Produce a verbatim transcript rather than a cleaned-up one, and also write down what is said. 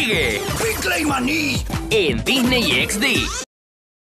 sigue ¡Picla y maní! en Disney X D.